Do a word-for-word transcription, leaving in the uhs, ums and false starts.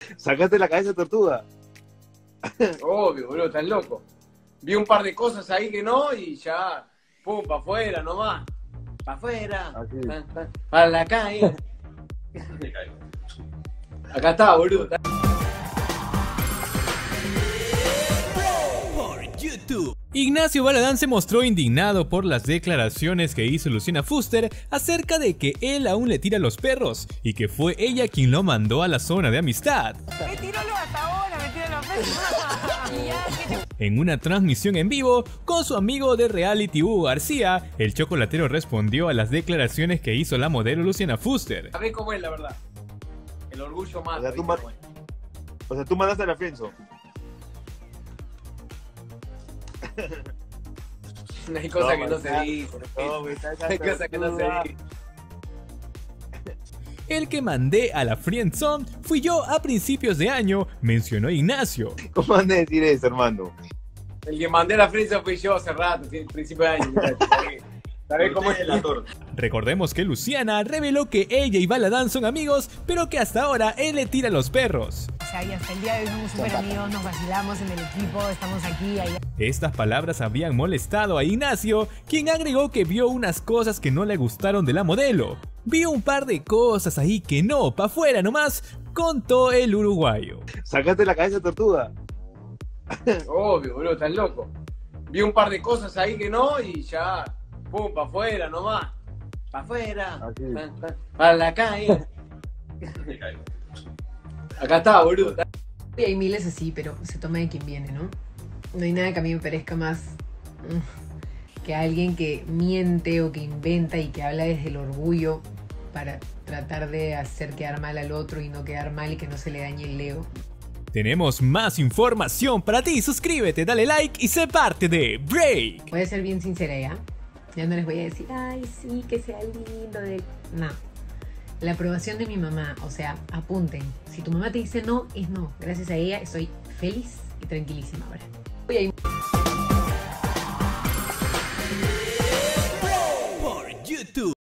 Sacaste la cabeza de tortuga. Obvio, boludo, estás loco. Vi un par de cosas ahí que no y ya, pum, para afuera nomás. Para afuera, Así. pa- pa- para la calle. Acá está, boludo. Por YouTube. Ignacio Baladán se mostró indignado por las declaraciones que hizo Luciana Fuster acerca de que él aún le tira a los perros y que fue ella quien lo mandó a la zona de amistad. Me tiró lo hasta ahora, me tiró los pesos. Y ya, ¿qué te- En una transmisión en vivo con su amigo de reality Hugo García, el chocolatero respondió a las declaraciones que hizo la modelo Luciana Fuster. ¿Sabés cómo es la verdad? El orgullo mata. O sea, tú, ¿viste ma- cómo es? o sea, tú mandaste a la Friendzone. Hay cosas que No, no se está- dicen. No, me está Hay cosas que no se dicen. El que mandé a la friendzone fui yo a principios de año, mencionó Ignacio. ¿Cómo andas a decir eso, hermano? El que mandé la fresa fui yo hace rato, sí, principio de año. muchachos. ¿Sabés- ¿Sabés cómo es la torta? Recordemos que Luciana reveló que ella y Baladán son amigos, pero que hasta ahora él le tira a los perros. O sea, y hasta el día de hoy somos súper amigos, nos vacilamos en el equipo, estamos aquí, allá. Estas palabras habían molestado a Ignacio, quien agregó que vio unas cosas que no le gustaron de la modelo. Vio un par de cosas ahí que no, pa' fuera nomás, contó el uruguayo. Sacaste la cabeza de tortuga. Obvio, boludo, estás loco. Vi un par de cosas ahí que no y ya, pum, para afuera nomás. Para afuera, Así. pa- pa- para la calle. Acá está, boludo. Y hay miles así, pero se toma de quien viene, ¿no? No hay nada que a mí me parezca más mm, que alguien que miente o que inventa y que habla desde el orgullo para tratar de hacer quedar mal al otro y no quedar mal y que no se le dañe el ego. Tenemos más información para ti, suscríbete, dale like y sé parte de Break. Voy a ser bien sincera ya. Ya no les voy a decir, ay, sí, que sea lindo. De... No. La aprobación de mi mamá, o sea, apunten. Si tu mamá te dice no, es no. Gracias a ella estoy feliz y tranquilísima ahora. Voy a ir